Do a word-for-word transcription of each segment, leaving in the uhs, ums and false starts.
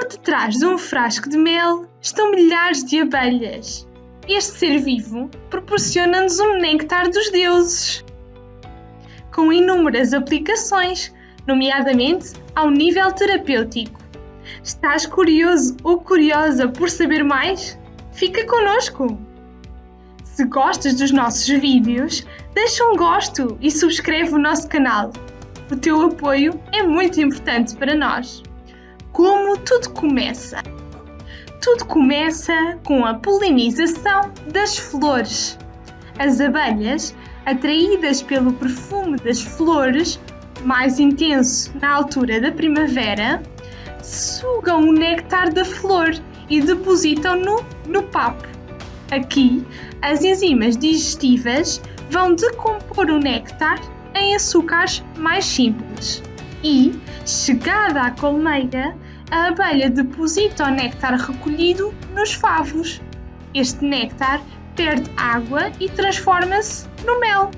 detrás de um frasco de mel estão milhares de abelhas. Este ser vivo proporciona-nos um néctar dos deuses, com inúmeras aplicações, nomeadamente ao nível terapêutico. Estás curioso ou curiosa por saber mais? Fica connosco! Se gostas dos nossos vídeos, deixa um gosto e subscreve o nosso canal. O teu apoio é muito importante para nós. Como tudo começa? Tudo começa com a polinização das flores. As abelhas, atraídas pelo perfume das flores, mais intenso na altura da primavera, sugam o néctar da flor e depositam-no no papo. Aqui, as enzimas digestivas vão decompor o néctar em açúcares mais simples e, chegada à colmeia, a abelha deposita o néctar recolhido nos favos. Este néctar perde água e transforma-se no mel.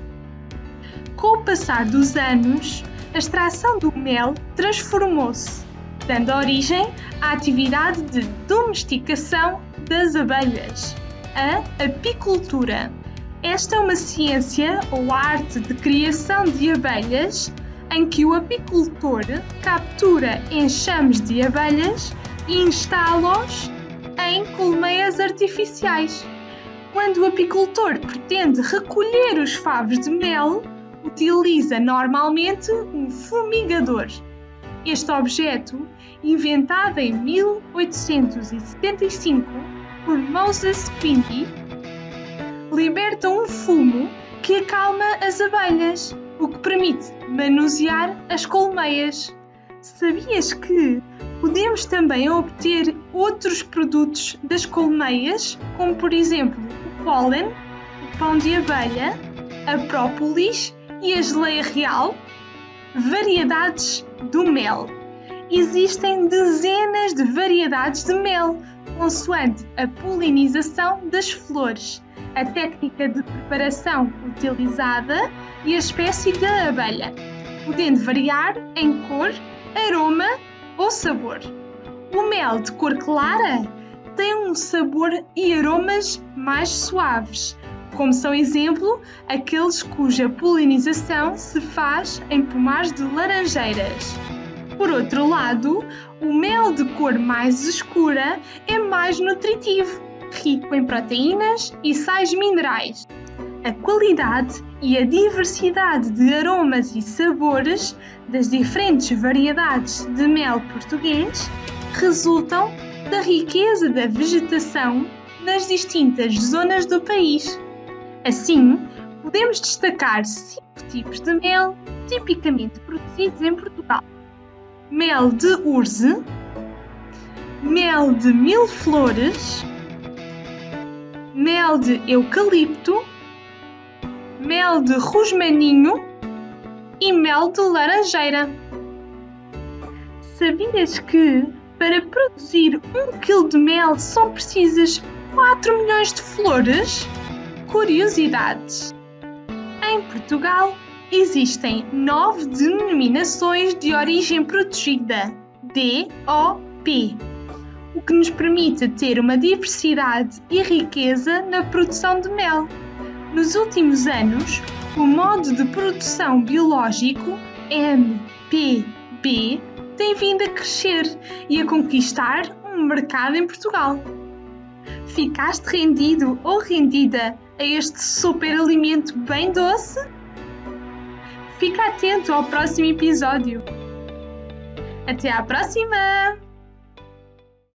Com o passar dos anos, a extração do mel transformou-se, dando origem à atividade de domesticação das abelhas, a apicultura. Esta é uma ciência ou arte de criação de abelhas em que o apicultor captura enxames de abelhas e instala-os em colmeias artificiais. Quando o apicultor pretende recolher os favos de mel, utiliza normalmente um fumigador. Este objeto, inventado em mil oitocentos e setenta e cinco por Moses Quimby, liberta um fumo que acalma as abelhas, o que permite manusear as colmeias. Sabias que podemos também obter outros produtos das colmeias, como por exemplo o pólen, o pão de abelha, a própolis e a geleia real? Variedades do mel. Existem dezenas de variedades de mel, consoante a polinização das flores, a técnica de preparação utilizada e a espécie da abelha, podendo variar em cor, aroma ou sabor. O mel de cor clara tem um sabor e aromas mais suaves, como são exemplo aqueles cuja polinização se faz em pomares de laranjeiras. Por outro lado, o mel de cor mais escura é mais nutritivo, rico em proteínas e sais minerais. A qualidade e a diversidade de aromas e sabores das diferentes variedades de mel português resultam da riqueza da vegetação nas distintas zonas do país. Assim, podemos destacar cinco tipos de mel tipicamente produzidos em Portugal: mel de urze, mel de mil flores, mel de eucalipto, mel de rosmaninho e mel de laranjeira. Sabias que para produzir um quilo de mel são precisas quatro milhões de flores? Curiosidades. Em Portugal existem nove denominações de origem protegida, D O P, o que nos permite ter uma diversidade e riqueza na produção de mel. Nos últimos anos, o modo de produção biológico M P B tem vindo a crescer e a conquistar um mercado em Portugal. Ficaste rendido ou rendida a este super alimento bem doce? Fica atento ao próximo episódio. Até à próxima!